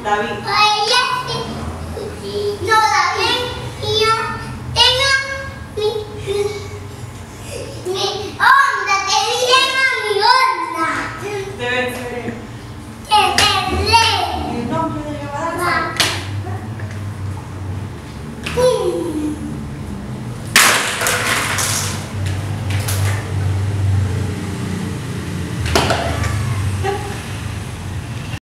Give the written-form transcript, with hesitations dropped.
David. No, David. Yo tengo mi onda. Te dicen a mi onda. Debe ser el nombre de la balada.